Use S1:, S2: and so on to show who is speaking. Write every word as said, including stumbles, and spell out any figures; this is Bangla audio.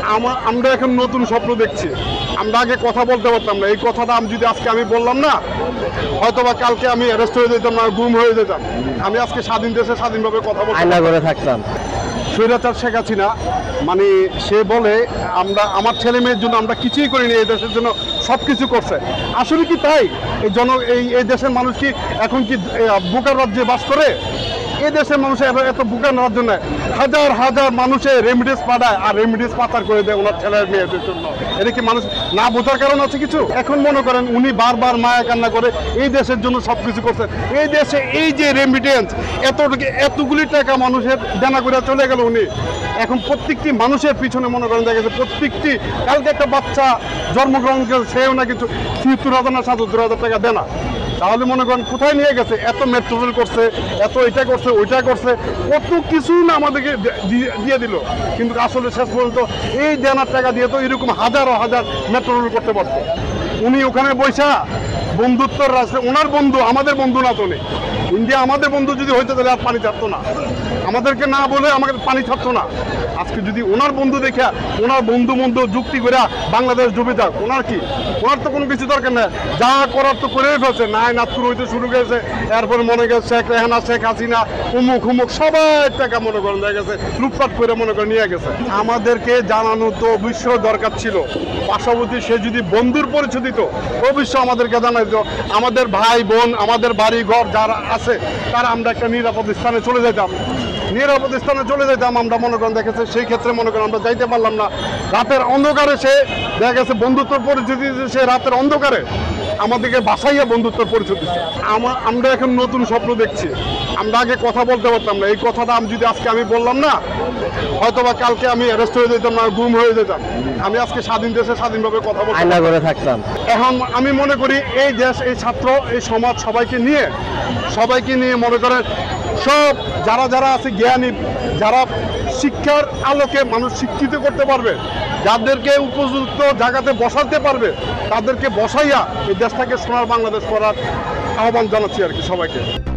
S1: আমরা এখন নতুন স্বপ্ন দেখছি। আমরা আগে কথা বলতে পারতাম না, এই কথাটা আমি যদি আজকে আমি বললাম না, হয়তোবা কালকে আমি অ্যারেস্ট হয়ে যেতাম না, গুম হয়ে যেতাম। আমি আজকে স্বাধীন দেশে স্বাধীনভাবে কথা বলতে
S2: আয়না করে থাকতাম।
S1: স্বৈরাচার শেখ হাসিনা মানে সে বলে আমরা আমার ছেলে মেয়ের জন্য আমরা কিছুই করিনি, এই দেশের জন্য সব কিছু করছে। আসলে কি তাই? এই জন এই এই দেশের মানুষ কি এখন কি বোকার রাজ্যে বাস করে? এই দেশের মানুষের এত বোকার রাজ্য নয়। হাজার হাজার মানুষের রেমিডেন্স পাঠায় আর রেমিডেন্স পাচার করে দেয় ওনার ছেলের মেয়েদের জন্য। এটা কি মানুষ না বোঝার কারণ আছে কিছু? এখন মনে করেন উনি বারবার মায়া কান্না করে এই দেশের জন্য সব কিছু করছেন। এই দেশে এই যে রেমিডেন্স এতটুকু এতগুলি টাকা মানুষের দেনা করে চলে গেল উনি। এখন প্রত্যেকটি মানুষের পিছনে মনে করেন দেখা গেছে প্রত্যেকটি কালকে একটা বাচ্চা জন্মগ্রহণ করে সেও না কিছু ছিয়াত্তর হাজার না সাতাত্তর হাজার টাকা দেনা। তাহলে মনে করেন কোথায় নিয়ে গেছে? এত মেট্রো রেল করছে, এত এটা করছে, ওইটা করছে, কত কিছু না আমাদেরকে দিয়ে দিল। কিন্তু আসলে শেষ পর্যন্ত এই দেনার টাকা দিয়ে তো এরকম হাজারো হাজার মেট্রো রেল করতে পারত। উনি ওখানে বৈশা বন্ধুত্বর রাস্তা, ওনার বন্ধু আমাদের বন্ধু না তো নেই। ইন্ডিয়া আমাদের বন্ধু যদি হইতে তাহলে আর পানি ছাড়তো না, আমাদেরকে না বলে আমাকে পানি ছাড়তো না। আজকে যদি ওনার বন্ধু দেখা ওনার বন্ধু বন্ধু যুক্তি করে বাংলাদেশ ডুবে যাক, ওনার কি? ওনার তো কোনো কিছু দরকার নেই, যা করার তো করেই ফেলছে। নাই নাতকুর হইতে শুরু করেছে, এরপরে মনে গেছে শেখ রেহানা, শেখ হাসিনা, উমুক উমুক সবাই টাকা মনে করেন দেখা গেছে লুটপাট করে মনে করে নিয়ে গেছে। আমাদেরকে জানানো তো অবশ্যই দরকার ছিল। পার্শ্ববর্তী সে যদি বন্ধুর পরিচয় দিত অবশ্যই আমাদেরকে জানাই দিত। আমাদের ভাই বোন, আমাদের বাড়ি ঘর যারা আছে তারা আমরা একটা নিরাপদ স্থানে চলে যেতাম, নিরাপদ স্থানে চলে যেতাম আমরা মনে করেন দেখেছে। সেই ক্ষেত্রে মনে করেন আমরা যাইতে পারলাম না, রাতের অন্ধকারে সে দেখা গেছে বন্ধুত্বর পরিচয় দিয়েছে। সে রাতের অন্ধকারে আমাদেরকে বাসাইয়া বন্ধুত্বর পরিচয় দিচ্ছে। আমরা এখন নতুন স্বপ্ন দেখছি। আমরা আগে কথা বলতে পারতাম না, এই কথাটা আমি যদি আজকে আমি বললাম না, হয়তোবা কালকে আমি অ্যারেস্ট হয়ে যেতাম না, গুম হয়ে যেতাম। আমি আজকে স্বাধীন দেশে স্বাধীনভাবে কথা বলতে
S2: আয়না করে থাকতাম।
S1: এখন আমি মনে করি এই দেশ, এই ছাত্র, এই সমাজ সবাইকে নিয়ে সবাইকে নিয়ে মনে করেন সব যারা যারা আছে জ্ঞানী, যারা শিক্ষার আলোকে মানুষ শিক্ষিত করতে পারবে, যাদেরকে উপযুক্ত জায়গাতে বসাতে পারবে, তাদেরকে বসাইয়া এই দেশটাকে সোনার বাংলাদেশ করার আহ্বান জানাচ্ছি আর কি সবাইকে।